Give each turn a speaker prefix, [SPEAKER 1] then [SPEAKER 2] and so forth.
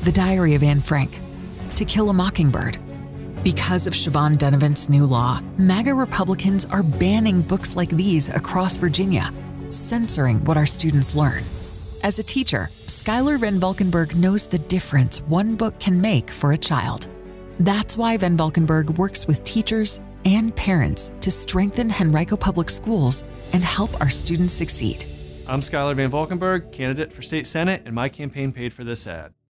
[SPEAKER 1] The Diary of Anne Frank, To Kill a Mockingbird. Because of Siobhan Donovan's new law, MAGA Republicans are banning books like these across Virginia, censoring what our students learn. As a teacher, Skylar VanValkenburg knows the difference one book can make for a child. That's why VanValkenburg works with teachers and parents to strengthen Henrico Public Schools and help our students succeed.
[SPEAKER 2] I'm Skylar VanValkenburg, candidate for state senate, and my campaign paid for this ad.